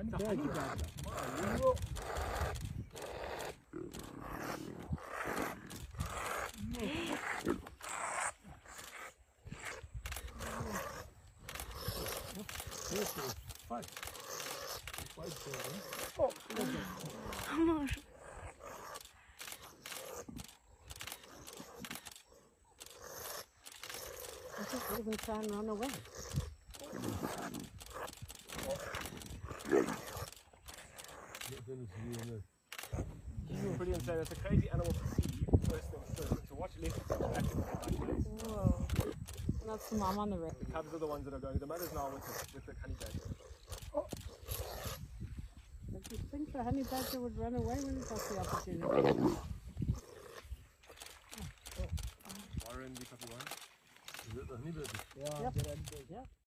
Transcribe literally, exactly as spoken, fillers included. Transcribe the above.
It's a honeybadger. Fight. Fight, Oh, Come on. I think they're even trying to run away. Pretty insane. It's a crazy animal to see. First things first. To watch left back in the Whoa. And that's the mom on the right. The cubs are the ones that are going. The mother's now with the, with the honeybadger. Oh. Did you think the honeybadger would run away when it got the opportunity? Warren, the cubby one. Is it the honeybadger? Yeah, yep. Good idea. Yeah.